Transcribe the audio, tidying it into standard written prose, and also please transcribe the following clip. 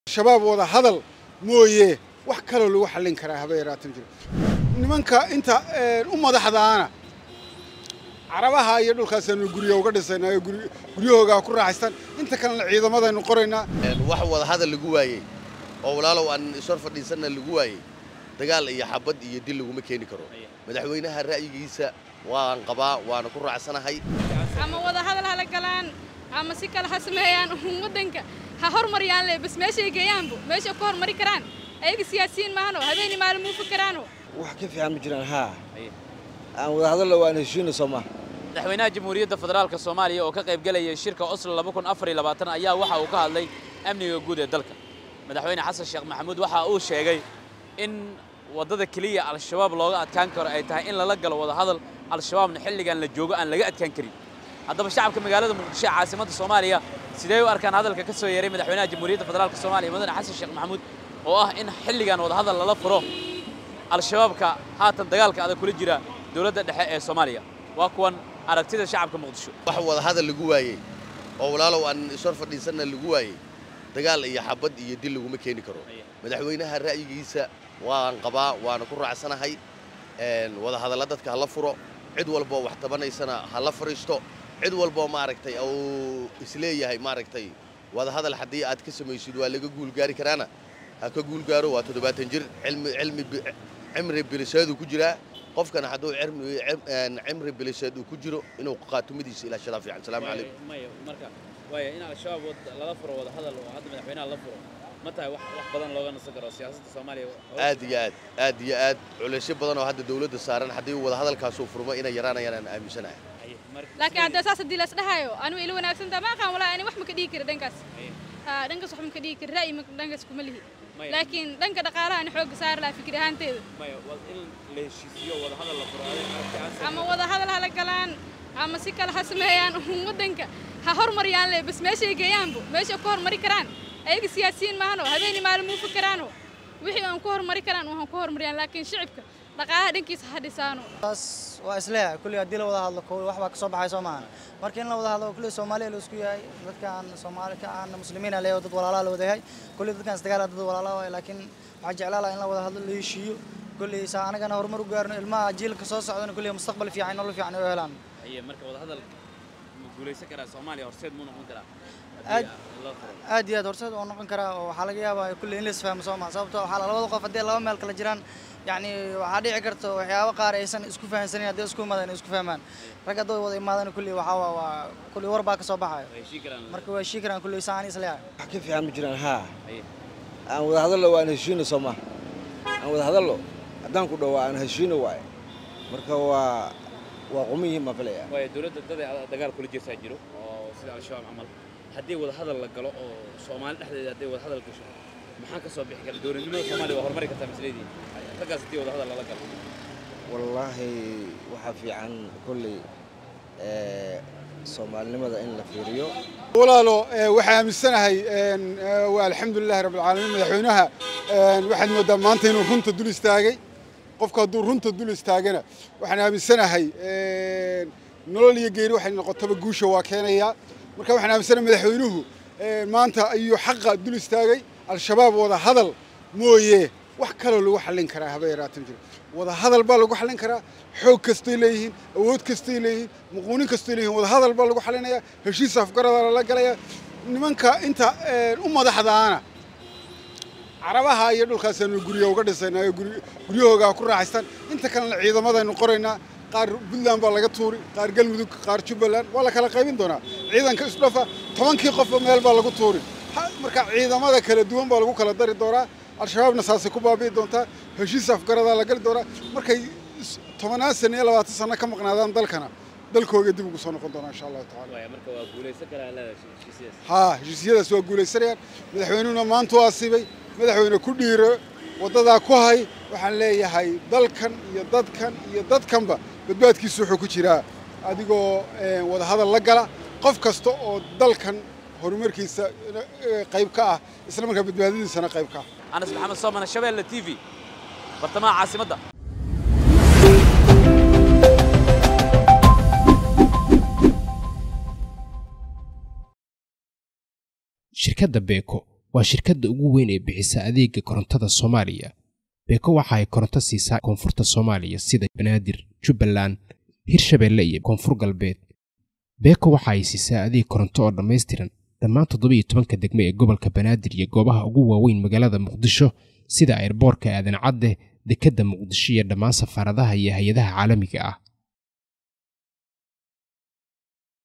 shabaab wada hadal mooyee wax kale lagu xallin karaa haba yaraatan jiro nimanka inta u madaxdaana carabaha iyo dhulkaasanu guriga uga dhisayna guryahooga ku raaxaysan inta kalena ciidamadaynu qoraynaa wax wada hadal lagu waayay oo walaalow aan isor fadhiisana lagu waayay dagaal iyo xabad iyo dil lagu ma keeni karo madaxweynaha ra'yigiisa waan qabaa waana ku raacsanahay ama wada hadal hala galaan ama si kala sameeyaan wadanka ha hormariyaan le bas meesha geeyaanbu meesha ku hormari karaan ayaga siyaasiyiin maahano habeen maalmo u fikiraano wax ka fiican ma jiraan aan wada hadal waan heshiino Soomaa madaxweynaha jamhuuriyadda federaalka Soomaaliya oo ka qayb galaya shirka Oslo 2024 ayaa waxa uu ka hadlay amniga guud ee dalka madaxweyne Xasan Sheekh Maxamuud waxa uu sheegay in wadada kaliya al-shabaab looga adkaan karo ay tahay in la galo wada hadal al-shabaabna xilligan la joogo aan laga adkaan karin haddaba shacabka magaalada Muqdisho caasimadda Soomaaliya sidee u arkaan hadalka ka soo yeeray madaxweynaha jamhuuriyadda federaalka Soomaaliya madaxweyne Xasan Sheekh Maxamuud oo ah in xilligan wada hadal lala furo al-shabaabka haatan dagaalka adag kula jira dawladda dhexe ee Soomaaliya waa kuwan aragtida shacabka Muqdisho wax wada hadal lagu waayay oo walaalow aan isor fadhiisana lagu waayay dagaal iyo xabad iyo dil lagu ma keeni karo madaxweynaha ra'yigiisa waan qabaa waana ku raacsanahay wada hadal dadka hala furo cid walba wax tabanaysana hala fariisto cid walba maaragtay oo isleeyahay maaragtay wada hadal hadii aad ka sameeysid waa laga guul gaari karaana ha ka guul gaaro waa 70 jir cimri biliseedu ku jira qofkana haduu cimri biliseedu ku jiro inuu qaatumidiisa ila sharaaf fiican salaamu calaykum marka way in al-shabaab lala furo wada hadal oo hadda madaxweynaha la furo متى wax badan looga nasan karo siyaasadda Soomaaliya aad iyo aad culeysyo badan oo hadda dawladda saaran hadii wada hadalkaas uu furmo inay yaraanayaan aaminsanahay laakiin hadda saas hadii la isdhahayo anu ila wanaagsan ma qaan walaa ani wax ma ka dhigi karo dhankaas dhankaas wax ma ka dhigi karo ra'yi ma dhankaas kuma lihi laakiin dhanka dhaqaalaha ani xoog saar la fikir ahaanteeda in la heshiisiyo wada hadal la furo ama wada hadal hala galaan ama si kala sameeyaan wadanka ha hormariyaan le bas meesha geeyaanbu meesha ku hormari karaan ayaga siyaasiyiin maahano habeen maalmo u fikiraano wixii aan ku hormari karaan waxaan ku hormariyaan laakiin shacabka dhaqaalaha dhankiisa ha dhisaano taas waa isleeyahay kulli hadii la wada hadlo wax baa ka soo baxay Soomaaliya marka in la wada hadlo kulli Soomaaliya la isku yahay dadkan Soomaalika aan muslimiin ah leeyahay dad walaalaha la wadahay kulli dadkan isdagaal dad walaalaha laakiin waxa jeclaalahay in la wada hadlo la heshiiyo kulli saa anagana horumar u gaarno ilmaha jiilka soo socdana kulli mustaqbal fiican nolol fiican u helaan marka wada hadal ma guuleysan karaa Soomaaliya horseed mu noqon karaa aad iyo aad horseed oo noqon kara oo waxa laga yaabaa kulli in la isfahmo Soomaaliya sababtoo waxa labada qof hadii laba meel kala jiraan yani waxa dhici karto waxyaabo qaar aysan isku fahansanin hadii isku imaadaan isku fahmaan raga dad wada imaadaan kulli waxa waa kulli war baa ka soo baxayo marka waa shikran kulli saan islaahay wax ka fiican ma jiraan aan wada hadal waan heshiino Soomaa aan wada hadal hadaan ku dhawaan heshiino waay marka waa qumiyay ma filaya way dawladda dagaal kula jirtaa jiro oo sida al-shabaab amal hadii wada hadal la galo oo Soomaali dhexdeeda hadii wada hadal gasho maxaa ka soo bixi kara dawladnimada Soomaaliya waa horumar ka taamisleedii ragaas hadii wada hadal la galo wallahi waxa fiican kulli Soomaalinimada in la fiiriyo walaalo waxa aaminsanahay waa alxamdulillah rabbil caalamiin madaxweynaha waxaad moodaa maanta inuu runta dul istaagay qofka hadduu runta dul istaagana waxaan aaminsanahay nolol iyo geeri waxay noqotaba guusha waa keenaya marka waxaan aaminsanahay madaxweynuhu maanta ayuu xaqa dul istaagay al-shabaab wada hadal mooyee wax kale lagu xallin karaa haba yaraatan jiro wada hadal baa lagu xallin karaa xoog kastay leeyihiin awood kastay leeyihiin muquunin kastay leeyihiin wada hadal baa lagu xallinayaa heshiis afgarada la galaya nimanka inta u madaxdaana carabaha iyo dhulkaasanu guriga uga dhisayna guryahooga ku raaxaysan inta kalena ciidamadaynu qoraynaa qaar Puntland baa laga tuuri qaar Galmudug qaar Jubbaland waa la kala qaybin doonaa ciidanka isdhafa 10 qof meel baa lagu tuuri marka ciidamada kala duwan baa lagu kala dari doonaa al-shabaabna saasi ku baabi'i doontaa heshiis afgarada la gali doonaa markay 10 sano iyo 20 sano ka maqnaadaan dalkana dalkooga dib ugu soo noqon doonaa insha Allah taala marka waa guuleysan karaa la heshiisiyaas heshiisiyadaas waa guuleysanayaan madaxweynuhuna maanta waa siibay madaxweyne ku dhiiro wadada ku hay waxaan leeyahay dalkan iyo dadkanba badbaadkiisu wuxuu ku jiraa adigoo wada hadal la gala qof kasta oo dalkan horumarkiisa qayb ka ah isla markaa badbaadadiisana qayb ka ah Anas Maxamed Soomana Shabeelle TV bartamaha caasimadda shirkadda Beko waa shirkadda ugu weyn ee bixisa adeegga korontada Soomaaliya. Beko waxa ay koronto siisaa koonfurta Soomaaliya sida Banaadir, Jubbaland, Hirshabelle iyo Koonfur Galbeed. Beko waxa ay siisaa adeeg koronto oo dhammaystiran dhammaan 17 degme ee gobolka Banaadir iyo goobaha ugu waaweyn magaalada Muqdisho sida airportka Aadan Cadde, dekedda Muqdisho iyo dhammaan safaaradaha iyo hay'adaha caalamiga ah.